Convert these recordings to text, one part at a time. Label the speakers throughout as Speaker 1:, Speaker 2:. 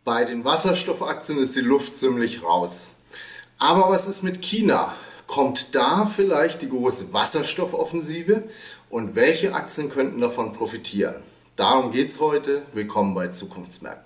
Speaker 1: Bei den Wasserstoffaktien ist die Luft ziemlich raus. Aber was ist mit China? Kommt da vielleicht die große Wasserstoffoffensive? Und welche Aktien könnten davon profitieren? Darum geht es heute. Willkommen bei Zukunftsmärkte.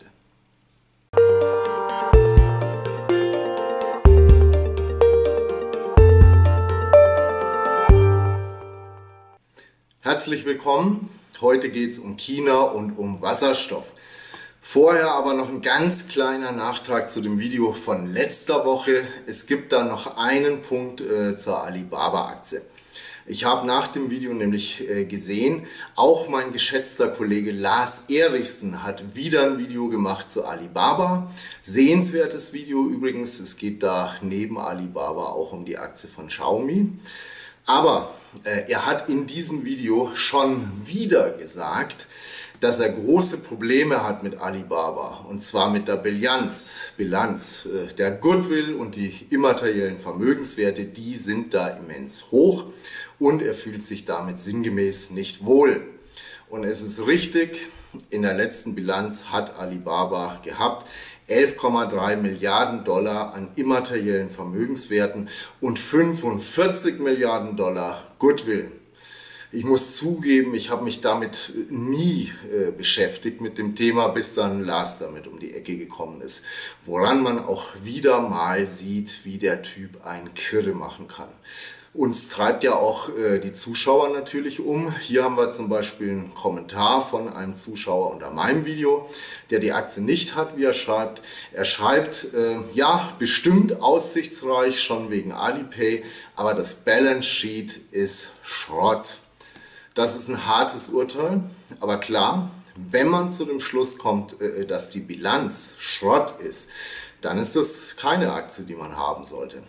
Speaker 1: Herzlich willkommen. Heute geht es um China und um Wasserstoff. Vorher aber noch ein ganz kleiner Nachtrag zu dem Video von letzter Woche. Es gibt da noch einen Punkt zur Alibaba-Aktie. Ich habe nach dem Video nämlich gesehen, auch mein geschätzter Kollege Lars Erichsen hat wieder ein Video gemacht zu Alibaba. Sehenswertes Video übrigens, es geht da neben Alibaba auch um die Aktie von Xiaomi. Aber er hat in diesem Video schon wieder gesagt, dass er große Probleme hat mit Alibaba, und zwar mit der Bilanz. Der Goodwill und die immateriellen Vermögenswerte, die sind da immens hoch und er fühlt sich damit sinngemäß nicht wohl. Und es ist richtig, in der letzten Bilanz hat Alibaba gehabt 11,3 Milliarden Dollar an immateriellen Vermögenswerten und 45 Milliarden Dollar Goodwill. Ich muss zugeben, ich habe mich damit nie beschäftigt mit dem Thema, bis dann Lars damit um die Ecke gekommen ist. Woran man auch wieder mal sieht, wie der Typ einen Kirre machen kann. Uns treibt ja auch die Zuschauer natürlich um. Hier haben wir zum Beispiel einen Kommentar von einem Zuschauer unter meinem Video, der die Aktie nicht hat, wie er schreibt. Er schreibt, ja, bestimmt aussichtsreich, schon wegen Alipay, aber das Balance Sheet ist Schrott. Das ist ein hartes Urteil, aber klar, wenn man zu dem Schluss kommt, dass die Bilanz Schrott ist, dann ist das keine Aktie, die man haben sollte.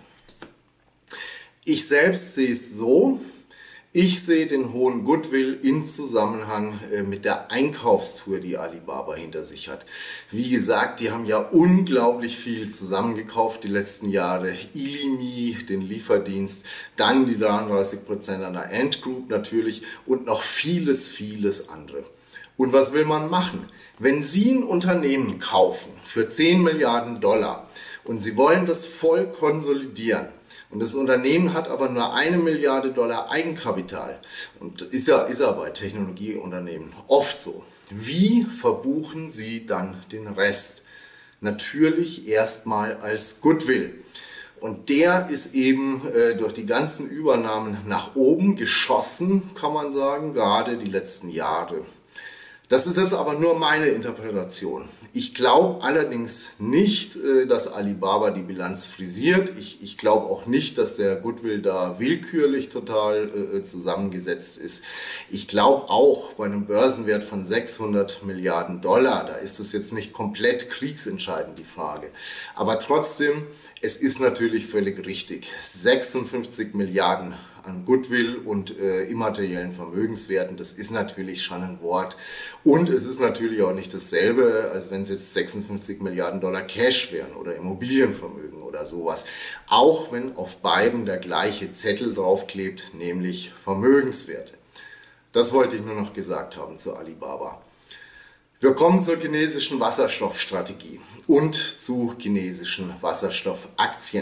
Speaker 1: Ich selbst sehe es so, ich sehe den hohen Goodwill in Zusammenhang mit der Einkaufstour, die Alibaba hinter sich hat. Wie gesagt, die haben ja unglaublich viel zusammengekauft die letzten Jahre. Ilimi, den Lieferdienst, dann die 33% an der Ant Group natürlich und noch vieles andere. Und was will man machen? Wenn Sie ein Unternehmen kaufen für 10 Milliarden Dollar und Sie wollen das voll konsolidieren, und das Unternehmen hat aber nur 1 Milliarde Dollar Eigenkapital. Und ist ja bei Technologieunternehmen oft so. Wie verbuchen Sie dann den Rest? Natürlich erstmal als Goodwill. Und der ist eben durch die ganzen Übernahmen nach oben geschossen, kann man sagen, gerade die letzten Jahre. Das ist jetzt aber nur meine Interpretation. Ich glaube allerdings nicht, dass Alibaba die Bilanz frisiert. Ich glaube auch nicht, dass der Goodwill da willkürlich total zusammengesetzt ist. Ich glaube auch bei einem Börsenwert von 600 Milliarden Dollar, da ist es jetzt nicht komplett kriegsentscheidend die Frage. Aber trotzdem, es ist natürlich völlig richtig. 56 Milliarden an Goodwill und immateriellen Vermögenswerten, das ist natürlich schon ein Wort. Und es ist natürlich auch nicht dasselbe, als wenn es jetzt 56 Milliarden Dollar Cash wären oder Immobilienvermögen oder sowas. Auch wenn auf beiden der gleiche Zettel draufklebt, nämlich Vermögenswerte. Das wollte ich nur noch gesagt haben zu Alibaba. Wir kommen zur chinesischen Wasserstoffstrategie und zu chinesischen Wasserstoffaktien.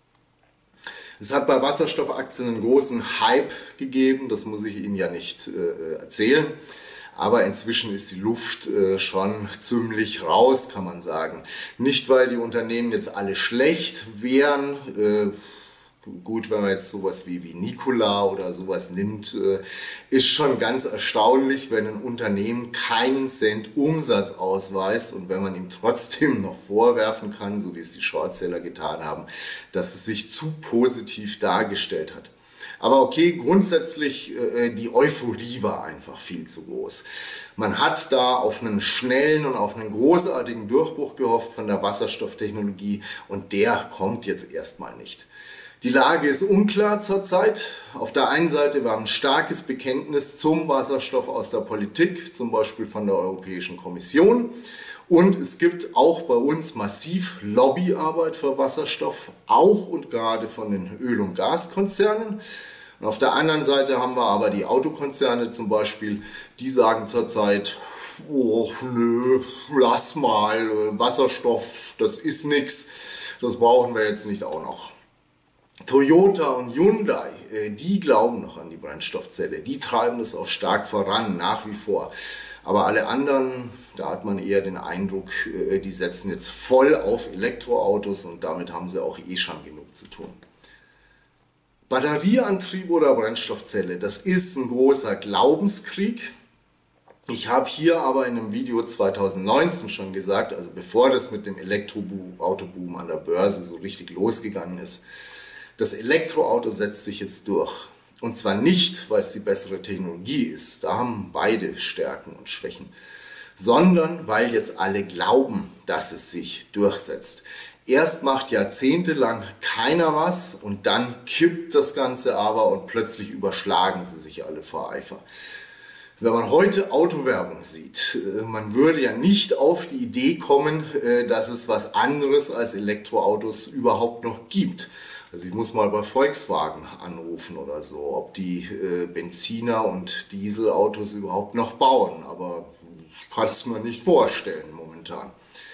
Speaker 1: Es hat bei Wasserstoffaktien einen großen Hype gegeben, das muss ich Ihnen ja nicht erzählen, aber inzwischen ist die Luft schon ziemlich raus, kann man sagen. Nicht, weil die Unternehmen jetzt alle schlecht wären. Gut, wenn man jetzt sowas wie Nikola oder sowas nimmt, ist schon ganz erstaunlich, wenn ein Unternehmen keinen Cent Umsatz ausweist und wenn man ihm trotzdem noch vorwerfen kann, so wie es die Shortseller getan haben, dass es sich zu positiv dargestellt hat. Aber okay, grundsätzlich die Euphorie war einfach viel zu groß. Man hat da auf einen schnellen und auf einen großartigen Durchbruch gehofft von der Wasserstofftechnologie und der kommt jetzt erstmal nicht. Die Lage ist unklar zurzeit. Auf der einen Seite war ein starkes Bekenntnis zum Wasserstoff aus der Politik, zum Beispiel von der Europäischen Kommission. Und es gibt auch bei uns massiv Lobbyarbeit für Wasserstoff, auch und gerade von den Öl- und Gaskonzernen. Und auf der anderen Seite haben wir aber die Autokonzerne zum Beispiel, die sagen zurzeit, oh nö, lass mal, Wasserstoff, das ist nix, das brauchen wir jetzt nicht auch noch. Toyota und Hyundai, die glauben noch an die Brennstoffzelle, die treiben das auch stark voran, nach wie vor. Aber alle anderen, da hat man eher den Eindruck, die setzen jetzt voll auf Elektroautos und damit haben sie auch eh schon genug zu tun. Batterieantrieb oder Brennstoffzelle, das ist ein großer Glaubenskrieg. Ich habe hier aber in einem Video 2019 schon gesagt, also bevor das mit dem Elektroautoboom an der Börse so richtig losgegangen ist, das Elektroauto setzt sich jetzt durch. Und zwar nicht, weil es die bessere Technologie ist, da haben beide Stärken und Schwächen, sondern weil jetzt alle glauben, dass es sich durchsetzt. Erst macht jahrzehntelang keiner was und dann kippt das Ganze aber und plötzlich überschlagen sie sich alle vor Eifer. Wenn man heute Autowerbung sieht, man würde ja nicht auf die Idee kommen, dass es was anderes als Elektroautos überhaupt noch gibt. Also ich muss mal bei Volkswagen anrufen oder so, ob die Benziner- und Dieselautos überhaupt noch bauen. Aber ich kann es mir nicht vorstellen momentan.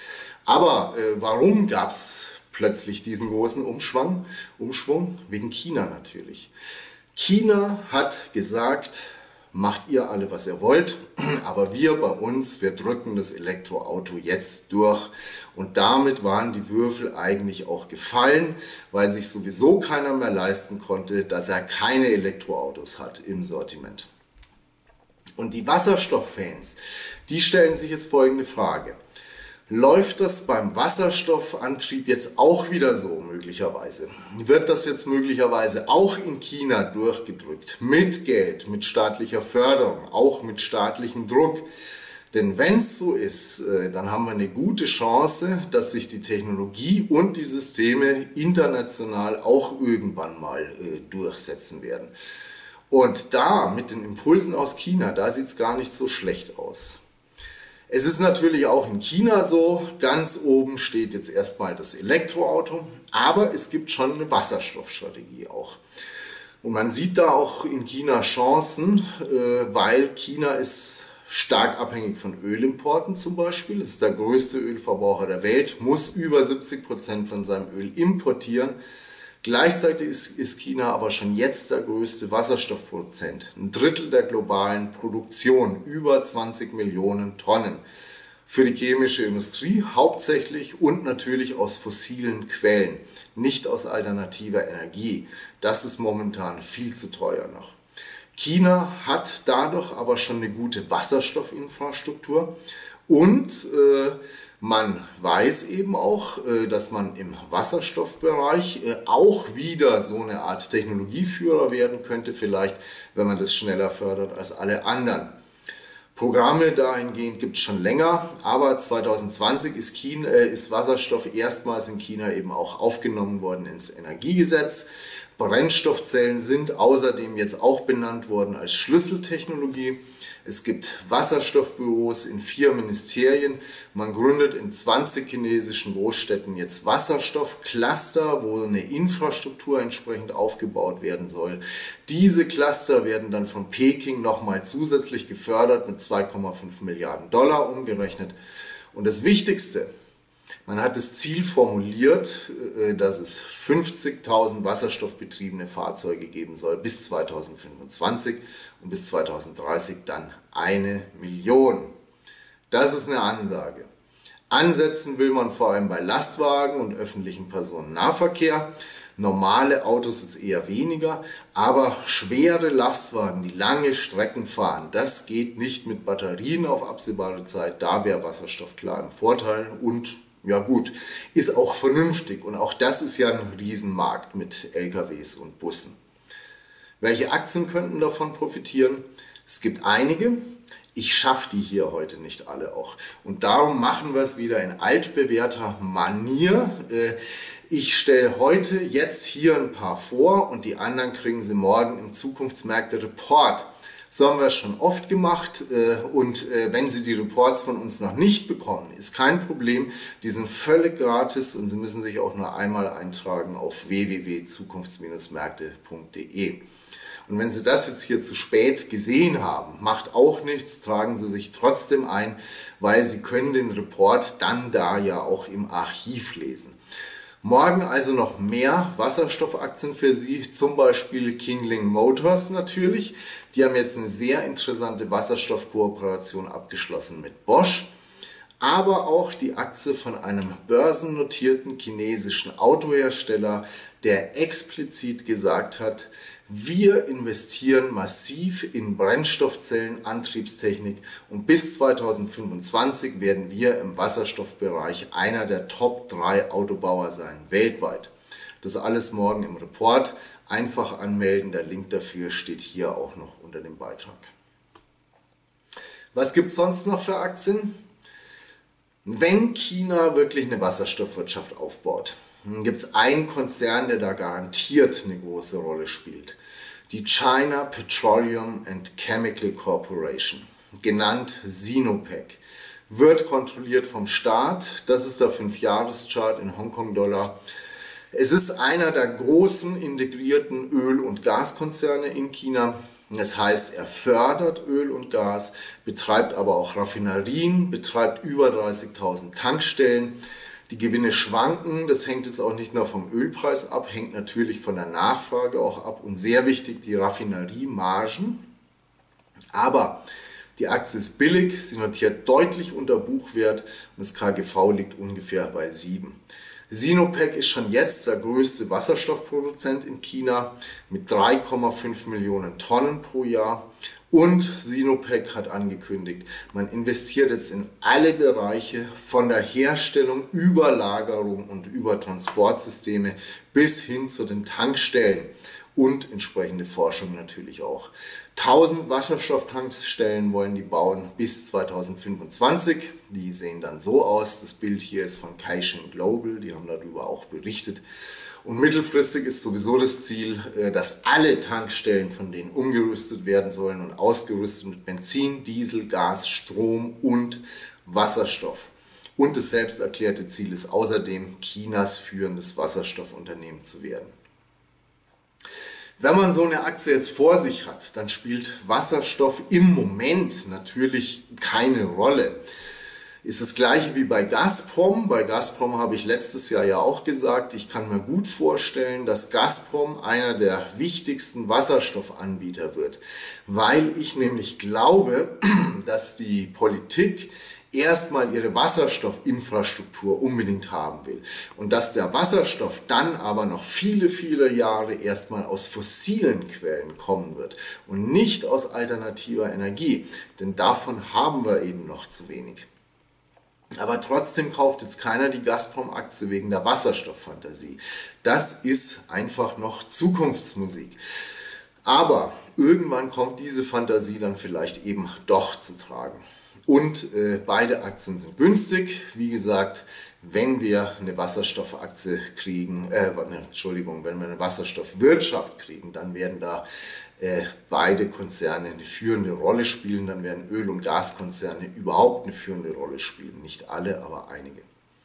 Speaker 1: Aber warum gab es plötzlich diesen großen Umschwung? Wegen China natürlich. China hat gesagt, macht ihr alle, was ihr wollt, aber wir bei uns, wir drücken das Elektroauto jetzt durch. Und damit waren die Würfel eigentlich auch gefallen, weil sich sowieso keiner mehr leisten konnte, dass er keine Elektroautos hat im Sortiment. Und die Wasserstofffans, die stellen sich jetzt folgende Frage. Läuft das beim Wasserstoffantrieb jetzt auch wieder so möglicherweise? Wird das jetzt möglicherweise auch in China durchgedrückt? Mit Geld, mit staatlicher Förderung, auch mit staatlichem Druck? Denn wenn es so ist, dann haben wir eine gute Chance, dass sich die Technologie und die Systeme international auch irgendwann mal durchsetzen werden. Und da mit den Impulsen aus China, da sieht es gar nicht so schlecht aus. Es ist natürlich auch in China so, ganz oben steht jetzt erstmal das Elektroauto, aber es gibt schon eine Wasserstoffstrategie auch. Und man sieht da auch in China Chancen, weil China ist stark abhängig von Ölimporten zum Beispiel. Es ist der größte Ölverbraucher der Welt, muss über 70% von seinem Öl importieren. Gleichzeitig ist China aber schon jetzt der größte Wasserstoffproduzent. Ein Drittel der globalen Produktion, über 20 Millionen Tonnen. Für die chemische Industrie hauptsächlich und natürlich aus fossilen Quellen, nicht aus alternativer Energie. Das ist momentan viel zu teuer noch. China hat dadurch aber schon eine gute Wasserstoffinfrastruktur und man weiß eben auch, dass man im Wasserstoffbereich auch wieder so eine Art Technologieführer werden könnte, vielleicht, wenn man das schneller fördert als alle anderen. Programme dahingehend gibt es schon länger, aber 2020 ist Wasserstoff erstmals in China eben auch aufgenommen worden ins Energiegesetz. Brennstoffzellen sind außerdem jetzt auch benannt worden als Schlüsseltechnologie. Es gibt Wasserstoffbüros in 4 Ministerien. Man gründet in 20 chinesischen Großstädten jetzt Wasserstoffcluster, wo eine Infrastruktur entsprechend aufgebaut werden soll. Diese Cluster werden dann von Peking nochmal zusätzlich gefördert mit 2,5 Milliarden Dollar umgerechnet. Und das Wichtigste, man hat das Ziel formuliert, dass es 50.000 wasserstoffbetriebene Fahrzeuge geben soll bis 2025 und bis 2030 dann 1 Million. Das ist eine Ansage. Ansetzen will man vor allem bei Lastwagen und öffentlichem Personennahverkehr. Normale Autos jetzt eher weniger, aber schwere Lastwagen, die lange Strecken fahren, das geht nicht mit Batterien auf absehbare Zeit. Da wäre Wasserstoff klar im Vorteil und ja gut, ist auch vernünftig und auch das ist ja ein Riesenmarkt mit LKWs und Bussen. Welche Aktien könnten davon profitieren? Es gibt einige. Ich schaffe die hier heute nicht alle auch. Und darum machen wir es wieder in altbewährter Manier. Ich stelle heute jetzt hier ein paar vor und die anderen kriegen Sie morgen im Zukunftsmärkte-Report. So haben wir es schon oft gemacht und wenn Sie die Reports von uns noch nicht bekommen, ist kein Problem. Die sind völlig gratis und Sie müssen sich auch nur einmal eintragen auf www.zukunfts-märkte.de. Und wenn Sie das jetzt hier zu spät gesehen haben, macht auch nichts, tragen Sie sich trotzdem ein, weil Sie können den Report dann da ja auch im Archiv lesen. Morgen also noch mehr Wasserstoffaktien für Sie, zum Beispiel Kingling Motors natürlich. Die haben jetzt eine sehr interessante Wasserstoffkooperation abgeschlossen mit Bosch. Aber auch die Aktie von einem börsennotierten chinesischen Autohersteller, der explizit gesagt hat, wir investieren massiv in Brennstoffzellenantriebstechnik und bis 2025 werden wir im Wasserstoffbereich einer der Top 3 Autobauer sein, weltweit. Das alles morgen im Report. Einfach anmelden, der Link dafür steht hier auch noch unter dem Beitrag. Was gibt es sonst noch für Aktien? Wenn China wirklich eine Wasserstoffwirtschaft aufbaut, gibt es einen Konzern, der da garantiert eine große Rolle spielt. Die China Petroleum and Chemical Corporation, genannt Sinopec, wird kontrolliert vom Staat. Das ist der 5-Jahres-Chart in Hongkong-Dollar. Es ist einer der großen integrierten Öl- und Gaskonzerne in China. Das heißt, er fördert Öl und Gas, betreibt aber auch Raffinerien, betreibt über 30.000 Tankstellen. Die Gewinne schwanken, das hängt jetzt auch nicht nur vom Ölpreis ab, hängt natürlich von der Nachfrage auch ab und sehr wichtig die Raffineriemargen. Aber die Aktie ist billig, sie notiert deutlich unter Buchwert und das KGV liegt ungefähr bei 7. Sinopec ist schon jetzt der größte Wasserstoffproduzent in China mit 3,5 Millionen Tonnen pro Jahr. Und Sinopec hat angekündigt, man investiert jetzt in alle Bereiche von der Herstellung über Lagerung und über Transportsysteme bis hin zu den Tankstellen und entsprechende Forschung natürlich auch. 1000 Wasserstofftankstellen wollen die bauen bis 2025. Die sehen dann so aus. Das Bild hier ist von Caixin Global, die haben darüber auch berichtet. Und mittelfristig ist sowieso das Ziel, dass alle Tankstellen von denen umgerüstet werden sollen und ausgerüstet mit Benzin, Diesel, Gas, Strom und Wasserstoff. Und das selbst erklärte Ziel ist außerdem, Chinas führendes Wasserstoffunternehmen zu werden. Wenn man so eine Aktie jetzt vor sich hat, dann spielt Wasserstoff im Moment natürlich keine Rolle. Ist das gleiche wie bei Gazprom. Bei Gazprom habe ich letztes Jahr ja auch gesagt, ich kann mir gut vorstellen, dass Gazprom einer der wichtigsten Wasserstoffanbieter wird, weil ich nämlich glaube, dass die Politik erstmal ihre Wasserstoffinfrastruktur unbedingt haben will und dass der Wasserstoff dann aber noch viele, viele Jahre erstmal aus fossilen Quellen kommen wird und nicht aus alternativer Energie, denn davon haben wir eben noch zu wenig. Aber trotzdem kauft jetzt keiner die Gazprom-Aktie wegen der Wasserstofffantasie. Das ist einfach noch Zukunftsmusik. Aber irgendwann kommt diese Fantasie dann vielleicht eben doch zu tragen. Und beide Aktien sind günstig. Wie gesagt, wenn wir eine Wasserstoffaktie kriegen, wenn wir eine Wasserstoffwirtschaft kriegen, dann werden da beide Konzerne eine führende Rolle spielen. Dann werden Öl- und Gaskonzerne überhaupt eine führende Rolle spielen. Nicht alle, aber einige.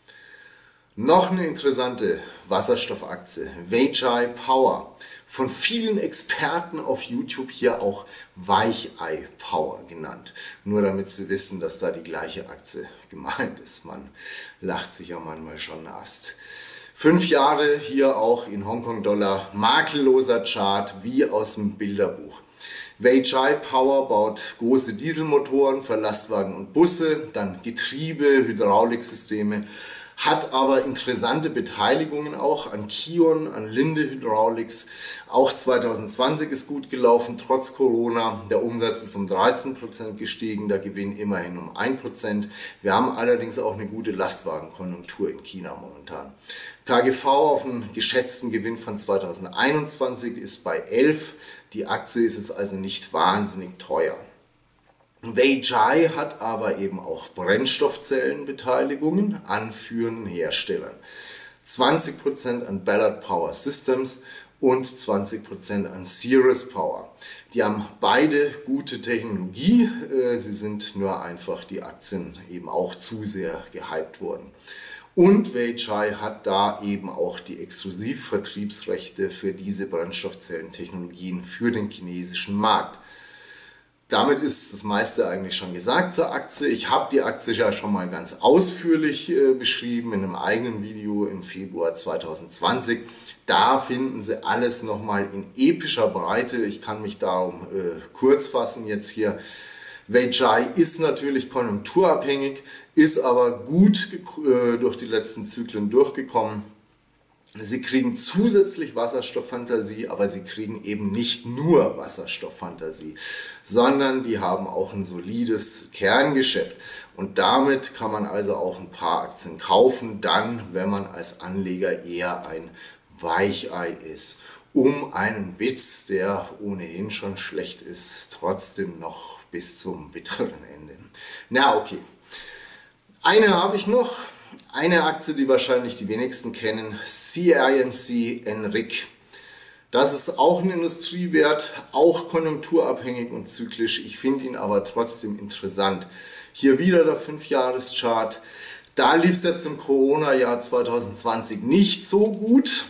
Speaker 1: Noch eine interessante Wasserstoffaktie, Weichai Power. Von vielen Experten auf YouTube hier auch Weichei Power genannt. Nur damit Sie wissen, dass da die gleiche Aktie gemeint ist. Man lacht sich ja manchmal schon Ast. 5 Jahre hier auch in Hongkong-Dollar, makelloser Chart wie aus dem Bilderbuch. Weichai Power baut große Dieselmotoren für Lastwagen und Busse, dann Getriebe, Hydrauliksysteme, hat aber interessante Beteiligungen auch an Kion, an Linde Hydraulics. Auch 2020 ist gut gelaufen, trotz Corona. Der Umsatz ist um 13% gestiegen, der Gewinn immerhin um 1%. Wir haben allerdings auch eine gute Lastwagenkonjunktur in China momentan. KGV auf einen geschätzten Gewinn von 2021 ist bei 11. Die Aktie ist jetzt also nicht wahnsinnig teuer. Weichai hat aber eben auch Brennstoffzellenbeteiligungen an führenden Herstellern. 20% an Ballard Power Systems und 20% an Ceres Power. Die haben beide gute Technologie, sie sind nur einfach die Aktien eben auch zu sehr gehypt worden. Und Weichai hat da eben auch die Exklusivvertriebsrechte für diese Brennstoffzellentechnologien für den chinesischen Markt. Damit ist das meiste eigentlich schon gesagt zur Aktie. Ich habe die Aktie ja schon mal ganz ausführlich beschrieben in einem eigenen Video im Februar 2020. Da finden Sie alles nochmal in epischer Breite. Ich kann mich darum kurz fassen jetzt hier. Weichai ist natürlich konjunkturabhängig, ist aber gut durch die letzten Zyklen durchgekommen. Sie kriegen zusätzlich Wasserstofffantasie, aber sie kriegen eben nicht nur Wasserstofffantasie, sondern die haben auch ein solides Kerngeschäft. Und damit kann man also auch ein paar Aktien kaufen, dann, wenn man als Anleger eher ein Weichei ist, um einen Witz, der ohnehin schon schlecht ist, trotzdem noch bis zum bitteren Ende. Na okay, eine habe ich noch. Eine Aktie, die wahrscheinlich die wenigsten kennen, CIMC Enric. Das ist auch ein Industriewert, auch konjunkturabhängig und zyklisch. Ich finde ihn aber trotzdem interessant. Hier wieder der 5-Jahres-Chart. Da lief es jetzt im Corona-Jahr 2020 nicht so gut.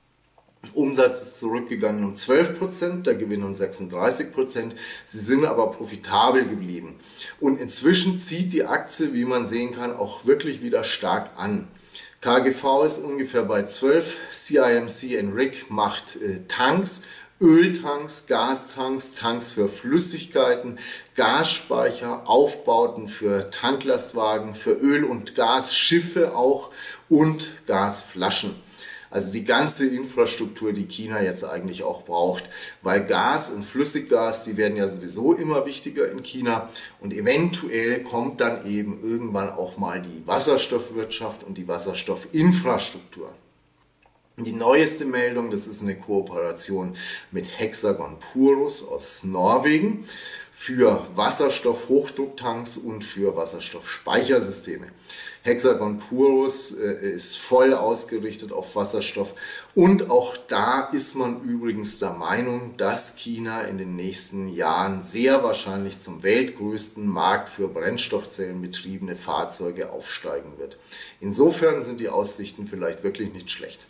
Speaker 1: Umsatz ist zurückgegangen um 12%, der Gewinn um 36%. Sie sind aber profitabel geblieben. Und inzwischen zieht die Aktie, wie man sehen kann, auch wirklich wieder stark an. KGV ist ungefähr bei 12. CIMC Enric macht Tanks, Öltanks, Gastanks, Tanks für Flüssigkeiten, Gasspeicher, Aufbauten für Tanklastwagen, für Öl- und Gasschiffe auch und Gasflaschen. Also die ganze Infrastruktur, die China jetzt eigentlich auch braucht, weil Gas und Flüssiggas, die werden ja sowieso immer wichtiger in China und eventuell kommt dann eben irgendwann auch mal die Wasserstoffwirtschaft und die Wasserstoffinfrastruktur. Die neueste Meldung, das ist eine Kooperation mit Hexagon Purus aus Norwegen für Wasserstoffhochdrucktanks und für Wasserstoffspeichersysteme. Hexagon Purus ist voll ausgerichtet auf Wasserstoff und auch da ist man übrigens der Meinung, dass China in den nächsten Jahren sehr wahrscheinlich zum weltgrößten Markt für brennstoffzellenbetriebene Fahrzeuge aufsteigen wird. Insofern sind die Aussichten vielleicht wirklich nicht schlecht.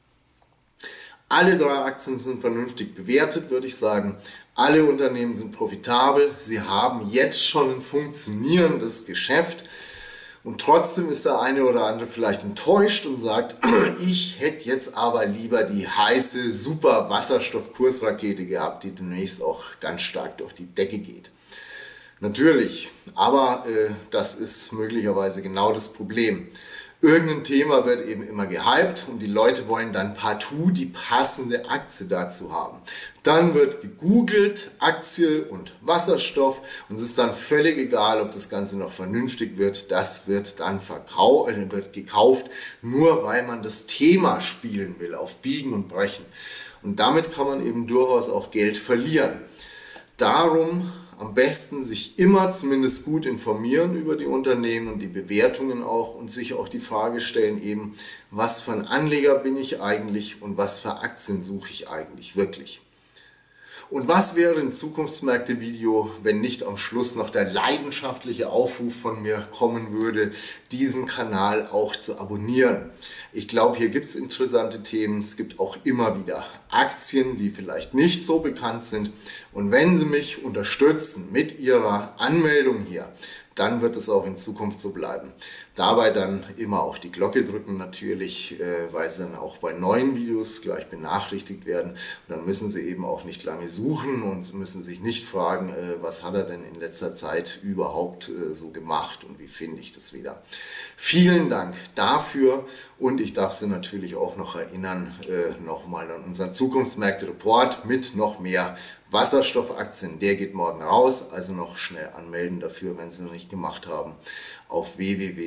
Speaker 1: Alle 3 Aktien sind vernünftig bewertet, würde ich sagen. Alle Unternehmen sind profitabel, sie haben jetzt schon ein funktionierendes Geschäft. Und trotzdem ist der eine oder andere vielleicht enttäuscht und sagt, ich hätte jetzt aber lieber die heiße super Wasserstoffkursrakete gehabt, die demnächst auch ganz stark durch die Decke geht. Natürlich, aber das ist möglicherweise genau das Problem. Irgendein Thema wird eben immer gehypt und die Leute wollen dann partout die passende Aktie dazu haben. Dann wird gegoogelt, Aktie und Wasserstoff und es ist dann völlig egal, ob das Ganze noch vernünftig wird. Das wird dann gekauft, nur weil man das Thema spielen will, auf Biegen und Brechen. Und damit kann man eben durchaus auch Geld verlieren. Darum am besten sich immer zumindest gut informieren über die Unternehmen und die Bewertungen auch und sich auch die Frage stellen eben, was für ein Anleger bin ich eigentlich und was für Aktien suche ich eigentlich wirklich. Und was wäre ein Zukunftsmärkte-Video, wenn nicht am Schluss noch der leidenschaftliche Aufruf von mir kommen würde, diesen Kanal auch zu abonnieren. Ich glaube, hier gibt es interessante Themen. Es gibt auch immer wieder Aktien, die vielleicht nicht so bekannt sind. Und wenn Sie mich unterstützen mit Ihrer Anmeldung hier, dann wird es auch in Zukunft so bleiben. Dabei dann immer auch die Glocke drücken natürlich, weil Sie dann auch bei neuen Videos gleich benachrichtigt werden. Und dann müssen Sie eben auch nicht lange suchen und müssen sich nicht fragen, was hat er denn in letzter Zeit überhaupt so gemacht und wie finde ich das wieder. Vielen Dank dafür und ich darf Sie natürlich auch noch erinnern, nochmal an unseren Zukunftsmärkte-Report mit noch mehr Wasserstoffaktien, der geht morgen raus, also noch schnell anmelden dafür, wenn Sie noch nicht gemacht haben, auf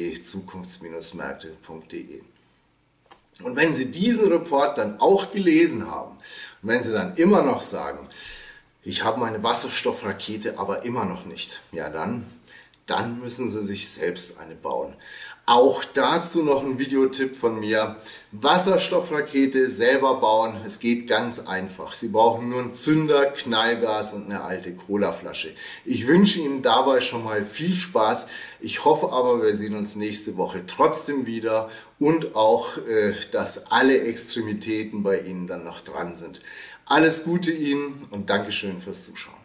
Speaker 1: www.zukunfts-märkte.de. Und wenn Sie diesen Report dann auch gelesen haben und wenn Sie dann immer noch sagen, ich habe meine Wasserstoffrakete aber immer noch nicht, ja dann müssen Sie sich selbst eine bauen. Auch dazu noch ein Videotipp von mir. Wasserstoffrakete selber bauen, es geht ganz einfach. Sie brauchen nur einen Zünder, Knallgas und eine alte Colaflasche. Ich wünsche Ihnen dabei schon mal viel Spaß. Ich hoffe aber, wir sehen uns nächste Woche trotzdem wieder und auch, dass alle Extremitäten bei Ihnen dann noch dran sind. Alles Gute Ihnen und Dankeschön fürs Zuschauen.